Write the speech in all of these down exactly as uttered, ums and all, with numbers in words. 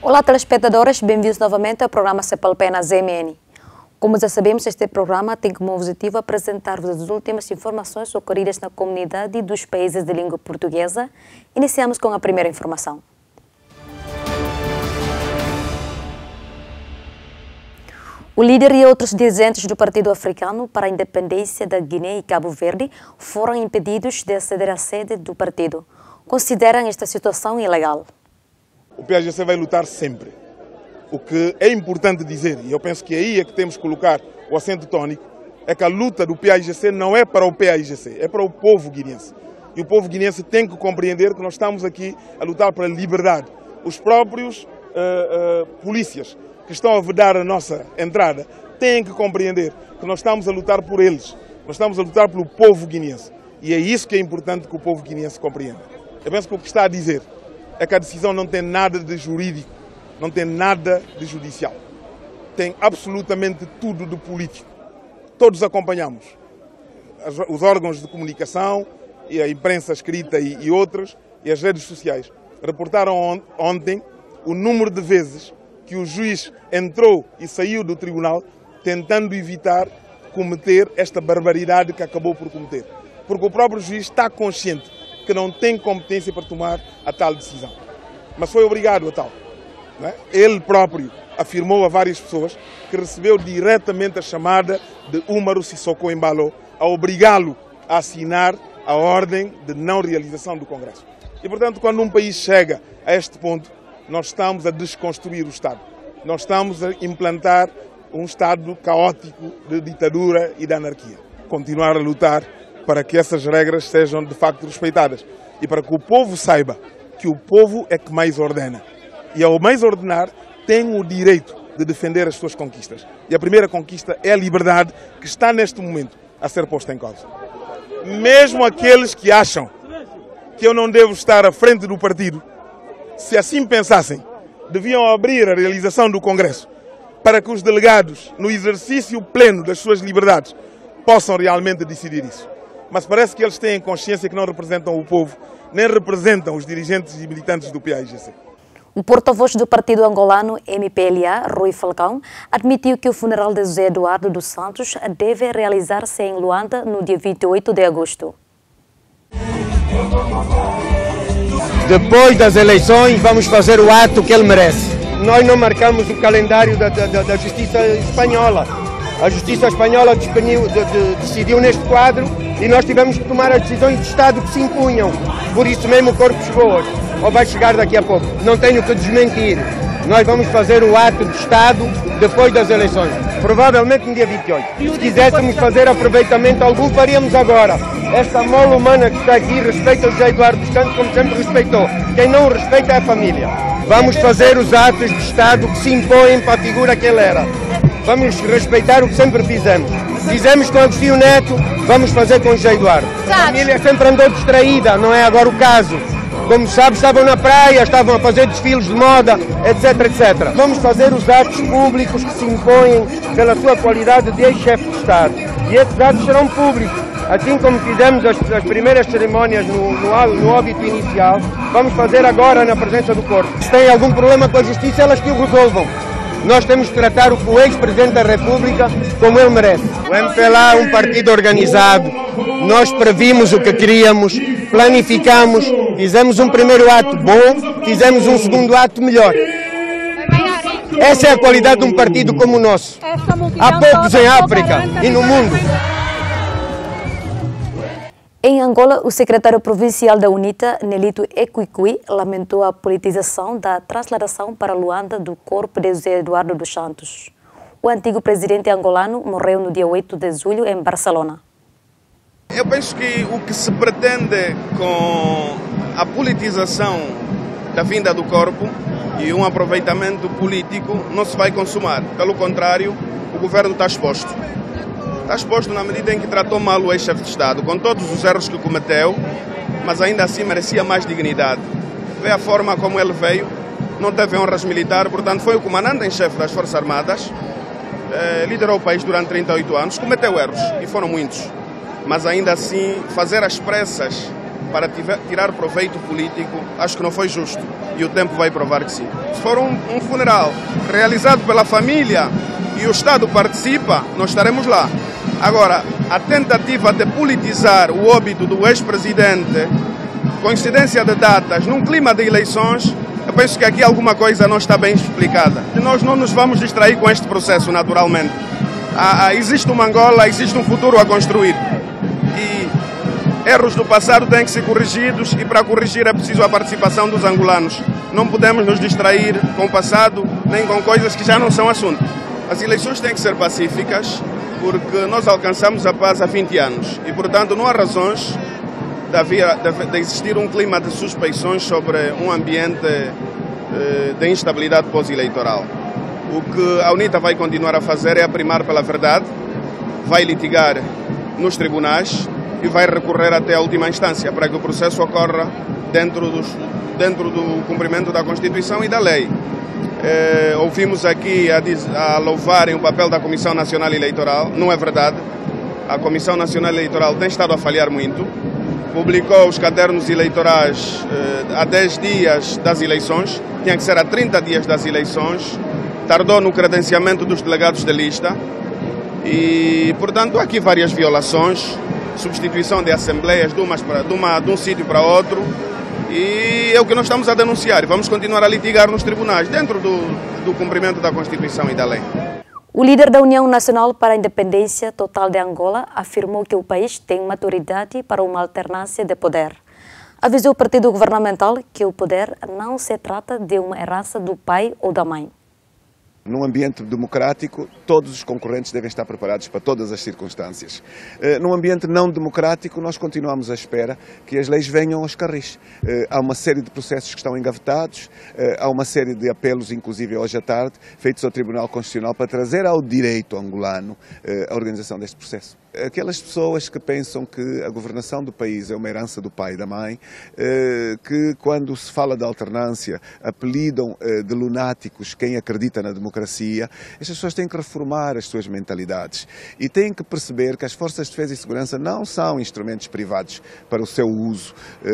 Olá, telespectadores, bem-vindos novamente ao programa Cepalpé na Z M N. Como já sabemos, este programa tem como objetivo apresentar-vos as últimas informações ocorridas na comunidade dos países de língua portuguesa. Iniciamos com a primeira informação. O líder e outros dirigentes do Partido Africano para a Independência da Guiné e Cabo Verde foram impedidos de aceder à sede do partido. Consideram esta situação ilegal. O P A I G C vai lutar sempre. O que é importante dizer, e eu penso que aí é que temos que colocar o acento tónico, é que a luta do P A I G C não é para o P A I G C, é para o povo guineense. E o povo guineense tem que compreender que nós estamos aqui a lutar pela liberdade. Os próprios uh, uh, polícias que estão a vedar a nossa entrada têm que compreender que nós estamos a lutar por eles. Nós estamos a lutar pelo povo guineense. E é isso que é importante que o povo guineense compreenda. Eu penso que o que está a dizer é que a decisão não tem nada de jurídico, não tem nada de judicial. Tem absolutamente tudo de político. Todos acompanhamos. Os órgãos de comunicação, e a imprensa escrita e, e outros, e as redes sociais, reportaram on, ontem o número de vezes que o juiz entrou e saiu do tribunal tentando evitar cometer esta barbaridade que acabou por cometer. Porque o próprio juiz está consciente que não tem competência para tomar a tal decisão. Mas foi obrigado a tal. Não é? Ele próprio afirmou a várias pessoas que recebeu diretamente a chamada de Umaru Sissoko Embalo a obrigá-lo a assinar a ordem de não realização do Congresso. E, portanto, quando um país chega a este ponto, nós estamos a desconstruir o Estado. Nós estamos a implantar um Estado caótico de ditadura e de anarquia. Continuar a lutar para que essas regras sejam de facto respeitadas e para que o povo saiba que o povo é que mais ordena. E ao mais ordenar, tem o direito de defender as suas conquistas. E a primeira conquista é a liberdade que está neste momento a ser posta em causa. Mesmo aqueles que acham que eu não devo estar à frente do partido, se assim pensassem, deviam abrir a realização do Congresso para que os delegados, no exercício pleno das suas liberdades, possam realmente decidir isso. Mas parece que eles têm consciência que não representam o povo, nem representam os dirigentes e militantes do P A I G C. O porta-voz do partido angolano M P L A, Rui Falcão, admitiu que o funeral de José Eduardo dos Santos deve realizar-se em Luanda no dia vinte e oito de agosto. Depois das eleições, vamos fazer o ato que ele merece. Nós não marcamos o calendário da, da, da Justiça Espanhola. A Justiça Espanhola decidiu, de, de, decidiu neste quadro e nós tivemos que tomar as decisões de Estado que se impunham. Por isso mesmo o corpo chegou hoje, ou vai chegar daqui a pouco. Não tenho que desmentir. Nós vamos fazer o ato de Estado depois das eleições, provavelmente no dia vinte e oito. Se quiséssemos fazer aproveitamento algum, faríamos agora. Esta mola humana que está aqui respeita o José Eduardo dos Santos como sempre respeitou. Quem não o respeita é a família. Vamos fazer os atos de Estado que se impõem para a figura que ele era. Vamos respeitar o que sempre fizemos. Fizemos com Agostinho Neto, vamos fazer com José Eduardo. A família sempre andou distraída, não é agora o caso. Como sabes, estavam na praia, estavam a fazer desfiles de moda, etc, etcétera. Vamos fazer os atos públicos que se impõem pela sua qualidade de ex-chefe de Estado. E esses atos serão públicos. Assim como fizemos as, as primeiras cerimónias no, no, no óbito inicial, vamos fazer agora na presença do corpo. Se tem algum problema com a justiça, elas que o resolvam. Nós temos que tratar o ex-presidente da República como ele merece. O M P L A é um partido organizado. Nós previmos o que queríamos, planificamos, fizemos um primeiro ato bom, fizemos um segundo ato melhor. Essa é a qualidade de um partido como o nosso. Há poucos em África e no mundo. Em Angola, o secretário provincial da UNITA, Nelito Equicui, lamentou a politização da transladação para Luanda do corpo de José Eduardo dos Santos. O antigo presidente angolano morreu no dia oito de julho em Barcelona. Eu penso que o que se pretende com a politização da vinda do corpo e um aproveitamento político não se vai consumar. Pelo contrário, o governo está exposto. Está exposto na medida em que tratou mal o ex-chefe de Estado, com todos os erros que cometeu, mas ainda assim merecia mais dignidade. Vê a forma como ele veio, não teve honras militares, portanto foi o comandante em chefe das Forças Armadas, eh, liderou o país durante trinta e oito anos, cometeu erros, e foram muitos. Mas ainda assim, fazer as pressas para tirar proveito político, acho que não foi justo. E o tempo vai provar que sim. Se for um, um funeral realizado pela família e o Estado participa, nós estaremos lá. Agora, a tentativa de politizar o óbito do ex-presidente, coincidência de datas, num clima de eleições, eu penso que aqui alguma coisa não está bem explicada. E nós não nos vamos distrair com este processo, naturalmente. Ah, existe uma Angola, existe um futuro a construir. E erros do passado têm que ser corrigidos e para corrigir é preciso a participação dos angolanos. Não podemos nos distrair com o passado nem com coisas que já não são assunto. As eleições têm que ser pacíficas porque nós alcançamos a paz há vinte anos e, portanto, não há razões de, haver, de, de existir um clima de suspeições sobre um ambiente de instabilidade pós-eleitoral. O que a UNITA vai continuar a fazer é aprimar pela verdade, vai litigar nos tribunais e vai recorrer até a última instância para que o processo ocorra dentro, dos, dentro do cumprimento da Constituição e da lei. Eh, ouvimos aqui a, a louvarem o papel da Comissão Nacional Eleitoral, não é verdade. A Comissão Nacional Eleitoral tem estado a falhar muito, publicou os cadernos eleitorais eh, há dez dias das eleições, tinha que ser há trinta dias das eleições, tardou no credenciamento dos delegados de lista e, portanto, há aqui várias violações, substituição de assembleias de, umas pra, de, uma, de um sítio para outro. E é o que nós estamos a denunciar e vamos continuar a litigar nos tribunais, dentro do, do cumprimento da Constituição e da lei. O líder da União Nacional para a Independência Total de Angola afirmou que o país tem maturidade para uma alternância de poder. Avisou o partido governamental que o poder não se trata de uma herança do pai ou da mãe. Num ambiente democrático, todos os concorrentes devem estar preparados para todas as circunstâncias. Num ambiente não democrático, nós continuamos à espera que as leis venham aos carris. Há uma série de processos que estão engavetados, há uma série de apelos, inclusive hoje à tarde, feitos ao Tribunal Constitucional para trazer ao direito angolano a organização deste processo. Aquelas pessoas que pensam que a governação do país é uma herança do pai e da mãe, que quando se fala de alternância apelidam de lunáticos quem acredita na democracia, estas pessoas têm que reformar as suas mentalidades e têm que perceber que as forças de defesa e segurança não são instrumentos privados para o seu uso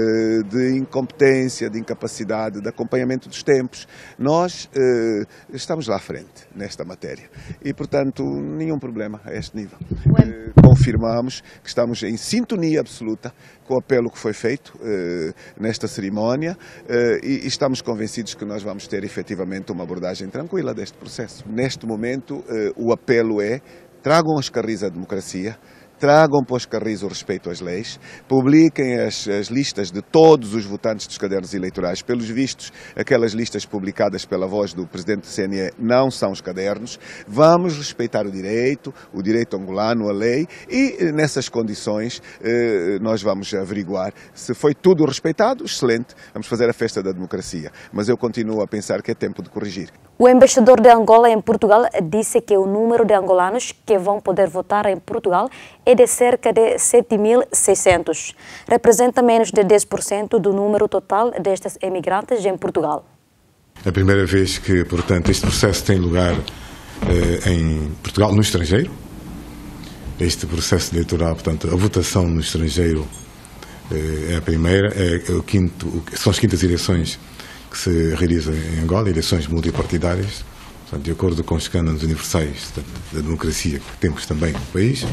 de incompetência, de incapacidade, de acompanhamento dos tempos. Nós estamos lá à frente nesta matéria e, portanto, nenhum problema a este nível. Confirmamos que estamos em sintonia absoluta com o apelo que foi feito eh, nesta cerimónia eh, e, e estamos convencidos que nós vamos ter efetivamente uma abordagem tranquila deste processo. Neste momento, eh, o apelo é: tragam aos carris a democracia, tragam para os carris o respeito às leis, publiquem as, as listas de todos os votantes dos cadernos eleitorais. Pelos vistos, aquelas listas publicadas pela voz do Presidente do C N E não são os cadernos. Vamos respeitar o direito, o direito angolano, a lei, e nessas condições eh, nós vamos averiguar se foi tudo respeitado. Excelente, vamos fazer a festa da democracia. Mas eu continuo a pensar que é tempo de corrigir. O embaixador de Angola em Portugal disse que o número de angolanos que vão poder votar em Portugal é de cerca de sete mil e seiscentos. Representa menos de dez por cento do número total destes emigrantes em Portugal. É a primeira vez que, portanto, este processo tem lugar eh, em Portugal, no estrangeiro. Este processo eleitoral, portanto, a votação no estrangeiro eh, é a primeira, é o quinto, são as quintas eleições que se realizam em Angola, eleições multipartidárias, portanto, de acordo com os cânones universais da democracia que temos também no país,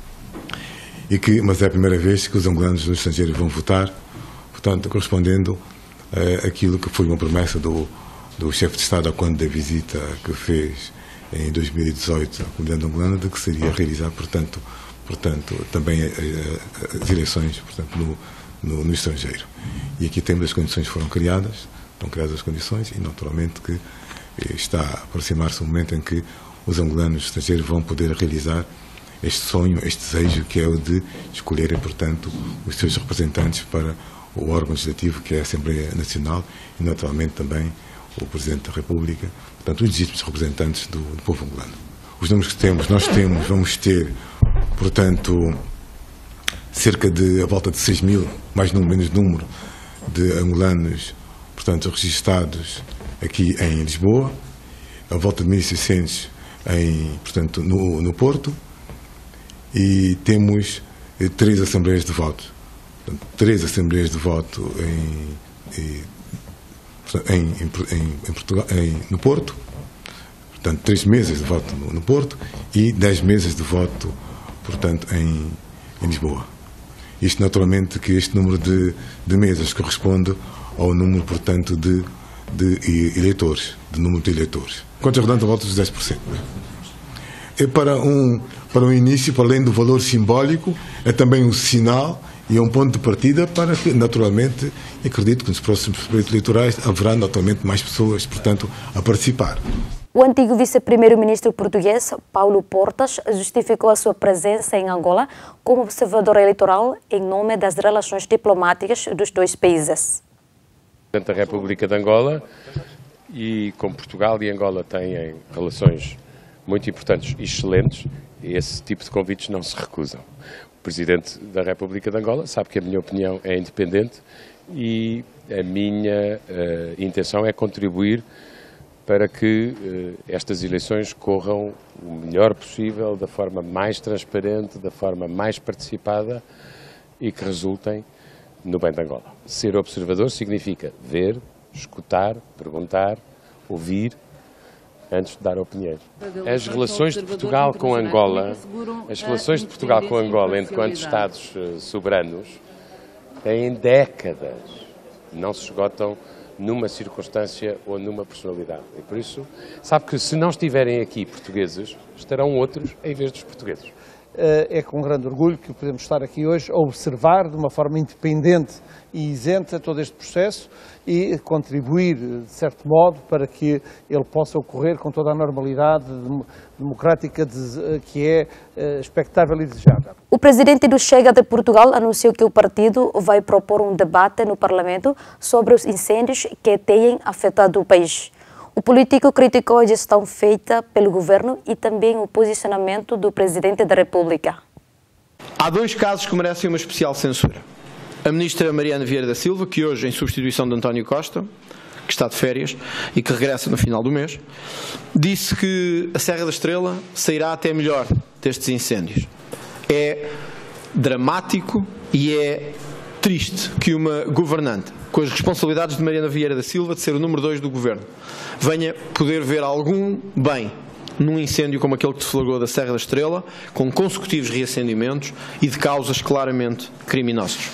e que, mas é a primeira vez que os angolanos no estrangeiro vão votar, portanto, correspondendo uh, àquilo que foi uma promessa do, do chefe de Estado quando da visita que fez em dois mil e dezoito à comunidade angolana, de que seria realizar, portanto, portanto também uh, uh, as eleições, portanto, no, no, no estrangeiro. E aqui temos as condições que foram criadas, estão criadas as condições e, naturalmente, que está a aproximar-se o momento em que os angolanos estrangeiros vão poder realizar este sonho, este desejo, que é o de escolherem, portanto, os seus representantes para o órgão legislativo, que é a Assembleia Nacional, e, naturalmente, também o Presidente da República, portanto, os legítimos representantes do, do povo angolano. Os números que temos, nós temos, vamos ter, portanto, cerca de, a volta de seis mil, mais número, menos número, de angolanos, portanto, registados aqui em Lisboa, a volta de mil e seiscentos em, portanto, no, no Porto, e temos eh, três assembleias de voto. portanto, três assembleias de voto em, em, em, em, em Portugal, em, no Porto, portanto, três meses de voto no, no Porto e dez meses de voto, portanto, em, em Lisboa. Isto, naturalmente, que este número de, de mesas corresponde ao número, portanto, de, de eleitores, de número de eleitores. Quanto a volta dos dez por cento. É para um, para um início, para além do valor simbólico, é também um sinal e é um ponto de partida para que, naturalmente, acredito que nos próximos pleitos eleitorais haverá, naturalmente, mais pessoas, portanto, a participar. O antigo vice-primeiro-ministro português, Paulo Portas, justificou a sua presença em Angola como observador eleitoral em nome das relações diplomáticas dos dois países. O Presidente da República de Angola, e como Portugal e Angola têm relações muito importantes e excelentes, esse tipo de convites não se recusam. O Presidente da República de Angola sabe que a minha opinião é independente e a minha uh, intenção é contribuir para que uh, estas eleições corram o melhor possível, da forma mais transparente, da forma mais participada e que resultem no bem de Angola. Ser observador significa ver, escutar, perguntar, ouvir, antes de dar opiniões. As relações de Portugal com Angola, as relações de Portugal com Angola enquanto Estados uh, soberanos, têm décadas, não se esgotam numa circunstância ou numa personalidade. E por isso, sabe que se não estiverem aqui portugueses, estarão outros em vez dos portugueses. É com grande orgulho que podemos estar aqui hoje a observar de uma forma independente e isenta todo este processo e contribuir, de certo modo, para que ele possa ocorrer com toda a normalidade democrática que é expectável e desejável. O presidente do Chega de Portugal anunciou que o partido vai propor um debate no Parlamento sobre os incêndios que têm afetado o país. O político criticou a gestão feita pelo governo e também o posicionamento do Presidente da República. Há dois casos que merecem uma especial censura. A ministra Mariana Vieira da Silva, que hoje, em substituição de António Costa, que está de férias e que regressa no final do mês, disse que a Serra da Estrela sairá até melhor destes incêndios. É dramático e é triste que uma governante com as responsabilidades de Mariana Vieira da Silva, de ser o número dois do governo, venha poder ver algum bem num incêndio como aquele que deflagrou da Serra da Estrela, com consecutivos reacendimentos e de causas claramente criminosas.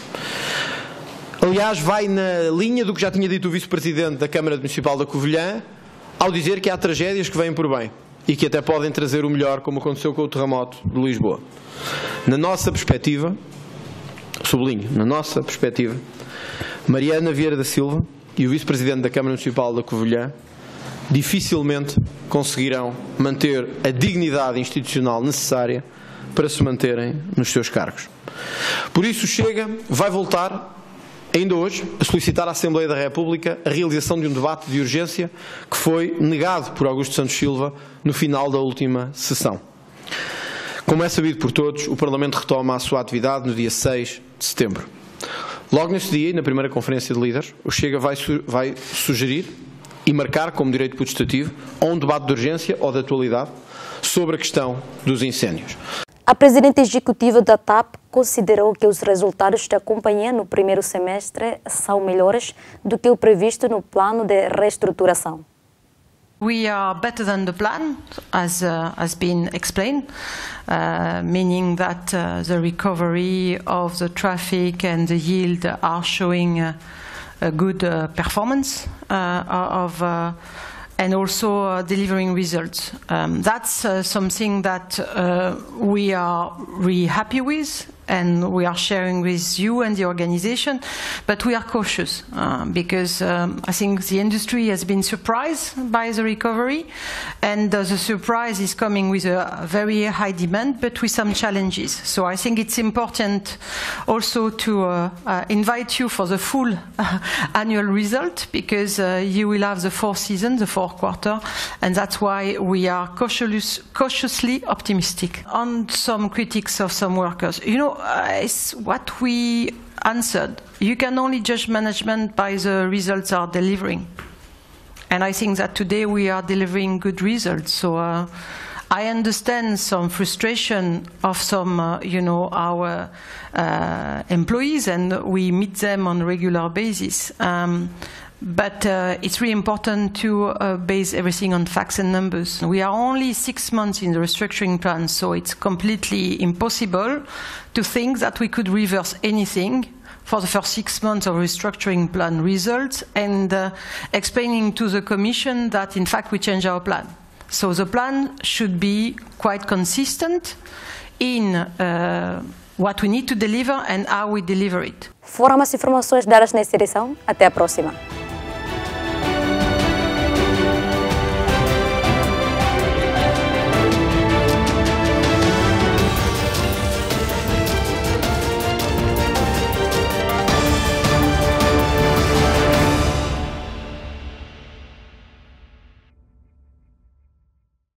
Aliás, vai na linha do que já tinha dito o vice-presidente da Câmara Municipal da Covilhã, ao dizer que há tragédias que vêm por bem e que até podem trazer o melhor, como aconteceu com o terremoto de Lisboa. Na nossa perspectiva, sublinho, na nossa perspectiva, Mariana Vieira da Silva e o vice-presidente da Câmara Municipal da Covilhã dificilmente conseguirão manter a dignidade institucional necessária para se manterem nos seus cargos. Por isso, Chega vai voltar, ainda hoje, a solicitar à Assembleia da República a realização de um debate de urgência que foi negado por Augusto Santos Silva no final da última sessão. Como é sabido por todos, o Parlamento retoma a sua atividade no dia seis de setembro. Logo nesse dia, e na primeira conferência de líderes, o Chega vai, su vai sugerir e marcar como direito putestativo ou um debate de urgência ou de atualidade sobre a questão dos incêndios. A presidente executiva da T A P considerou que os resultados da companhia no primeiro semestre são melhores do que o previsto no plano de reestruturação. We are better than the plan, as uh, has been explained, uh, meaning that uh, the recovery of the traffic and the yield are showing uh, a good uh, performance uh, of, uh, and also uh, delivering results. Um, that's uh, something that uh, we are really happy with, and we are sharing with you and the organization, but we are cautious uh, because um, I think the industry has been surprised by the recovery, and uh, the surprise is coming with a very high demand, but with some challenges. So I think it's important also to uh, uh, invite you for the full uh, annual result, because uh, you will have the fourth season, the fourth quarter, and that's why we are cautious, cautiously optimistic. On some critics of some workers, you know, Uh, it's what we answered. You can only judge management by the results are delivering. And I think that today we are delivering good results. So uh, I understand some frustration of some, uh, you know, our uh, employees, and we meet them on a regular basis. Um, But uh, it's really important to uh, base everything on facts and numbers. We are only six months in the restructuring plan, so it's completely impossible to think that we could reverse anything for the first six months of restructuring plan results and uh, explaining to the Commission that in fact we change our plan. So the plan should be quite consistent in uh, what we need to deliver and how we deliver it. Foram as informações dadas nesta edição. Até a próxima.